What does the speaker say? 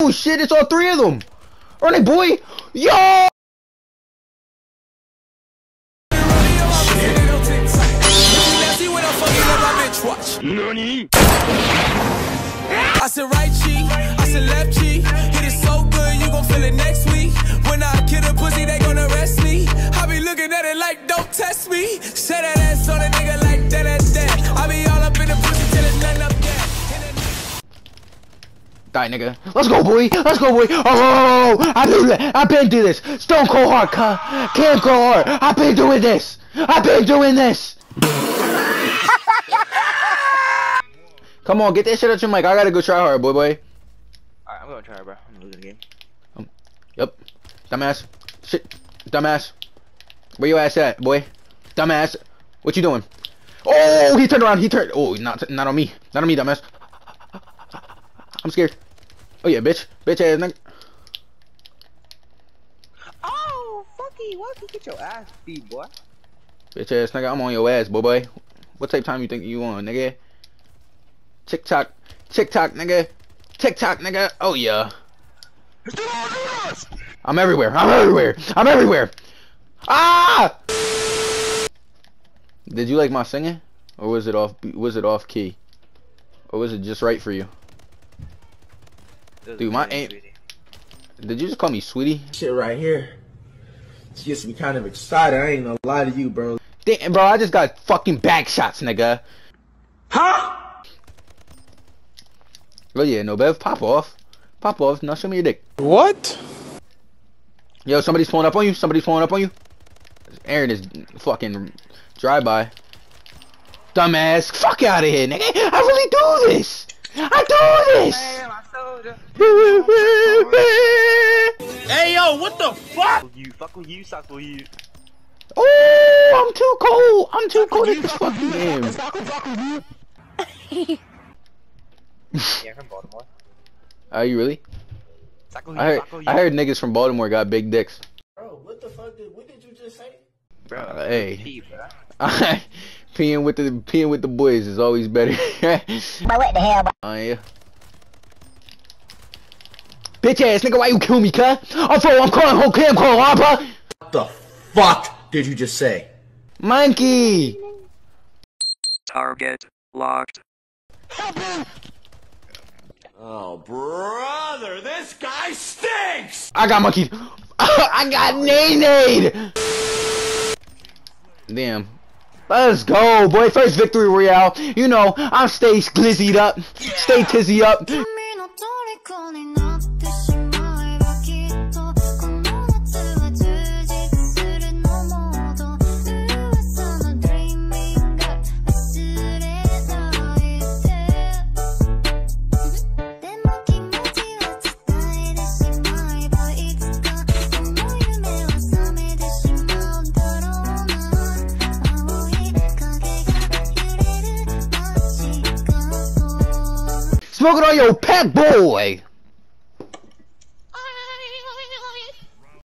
Oh shit, it's all three of them. Run it, boy. Yo! Nani? I said right cheek, I said left cheek. Hit it so good, you gon' feel it next week. When I kill a pussy, they gon' arrest me. I be looking at it like, don't test me. Say that ass on a nigga like that. I be all up in the pussy till it's nothing up there. Die, nigga. Let's go, boy. Let's go, boy. Oh, I've been doing that. I've been doing this. Stone Cold Hard, Cam Cold Hard. I've been doing this. I've been doing this. Come on, get that shit out your mic. I gotta go try hard, boy. Alright, I'm gonna try, bro. I'm losing the game. Yep. Dumbass. Shit. Dumbass. Where your ass at, boy? Dumbass. What you doing? Oh, he turned around. He turned. Oh, not on me. Not on me, dumbass. I'm scared. Oh yeah, bitch. Bitch ass nigga. Oh, fucky. Why don't you get your ass beat, boy? Bitch ass nigga, I'm on your ass, boy. What type of time you think you on, nigga? TikTok, nigga. TikTok, nigga. Oh yeah. I'm everywhere. I'm everywhere. I'm everywhere. Ah! Did you like my singing, or was it off? Was it off key, or was it just right for you? Dude, my aim. Did you just call me sweetie? Shit right here. It gets me kind of excited. I ain't gonna lie to you, bro. Damn, bro, I just got fucking back shots, nigga. Huh? Oh yeah, no, Bev, pop off. Pop off. Now show me your dick. What? Yo, somebody's pulling up on you. Somebody's pulling up on you. Aaron is fucking drive-by. Dumbass. Fuck out of here, nigga. I really do this. I do this. Hey, yo, what the fuck? You fuck with you, suck with you. Oh, I'm too cold. I'm too cold at this fucking game. Yeah, from Baltimore. Are you really? I heard niggas from Baltimore got big dicks. Bro, what the fuck what did you just say? Bro, hey. Peeing with the boys is always better. But what the hell? Oh yeah. Bitch ass nigga, why you kill me, cuh? I'm calling whole Cam Cold Hard, bro. What the fuck did you just say? Monkey. Target locked. Oh, brother, this guy stinks! I got monkey. I got nay. Damn. Let's go, boy. First victory royale. You know, I'm stay glizzied up. Stay tizzy up. Smoking on your pet, boy.